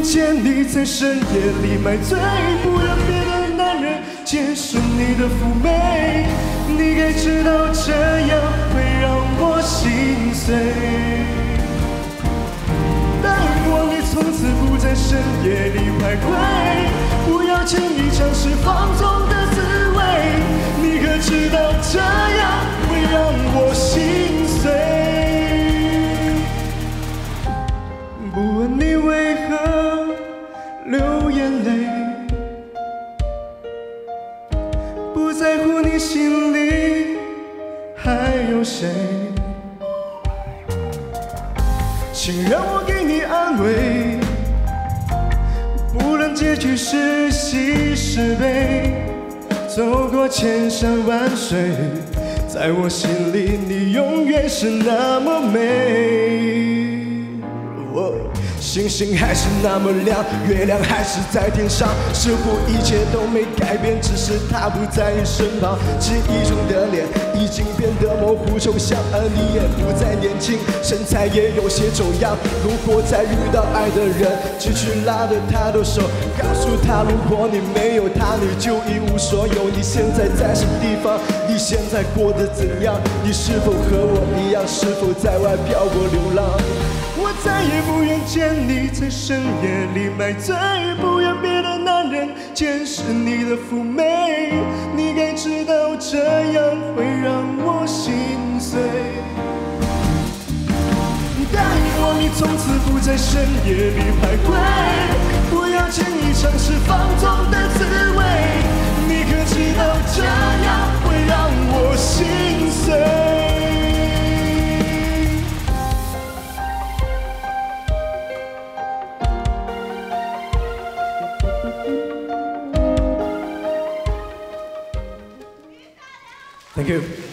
愿见你在深夜里买醉，不让别的男人见识你的妩媚。你该知道这样会让我心碎。但望你从此不在深夜里徘徊，不要轻易尝试放纵的滋味。你可知道这样会让我心碎？不问你为何流眼泪，不在乎你心里还有谁。请让我给你安慰，不论结局是喜是悲，走过千山万水，在我心里你永远是那么美。星星还是那么亮，月亮还是在天上，似乎一切都没改变，只是他不在你身旁。记忆中的脸已经变得模糊抽象，而你也不再年轻，身材也有些走样。如果再遇到爱的人，就去拉着他的手，告诉他，如果你没有他，你就一无所有。你现在在什么地方？你现在过得怎样？你是否和我一样？是否在外漂泊流浪？我再也不愿见你在深夜里买醉，不愿别的男人见识你的妩媚。你该知道这样会让我心碎。答应我，你从此不在深夜里徘徊，不要轻易尝试放纵的滋味。你可知道这样会让我心碎？Thank you.